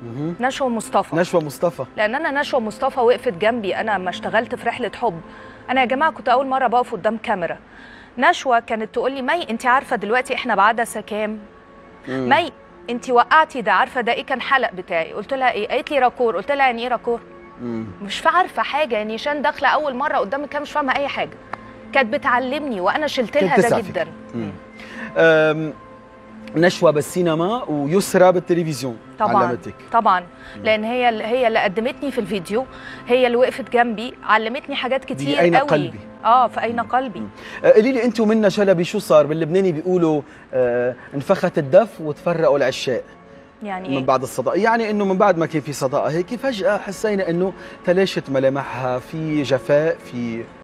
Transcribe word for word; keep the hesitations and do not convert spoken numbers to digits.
نشوى مصطفى. نشوى مصطفى. لان انا نشوى مصطفى وقفت جنبي انا لما اشتغلت في رحله حب. انا يا جماعه كنت اول مره بقف قدام كاميرا. نشوى كانت تقول لي مي انت عارفه دلوقتي احنا بعدسه كام؟ مي انت وقعتي ده، عارفه ده ايه كان حلق بتاعي؟ قلت لها ايه؟ قالت لي راكور. قلت لها يعني ايه راكور؟ مم. مش عارفه حاجه يعني، عشان داخله اول مره قدام الكاميرا مش فاهمه اي حاجه. كانت بتعلمني وانا شلت لها ده جدا. نشوى بالسينما ويسرى بالتلفزيون طبعا علمتك. طبعا لان هي هي اللي قدمتني في الفيديو، هي اللي وقفت جنبي، علمتني حاجات كتير أين قوي. قلبي. اه في اين قلبي. قولي لي انت ومنى شلبي شو صار؟ باللبناني بيقولوا آه انفخت الدف وتفرقوا العشاق. يعني من إيه؟ بعد الصداقه، يعني انه من بعد ما كان في صداقه هيك فجاه حسينا انه تلاشت ملامحها، في جفاء، في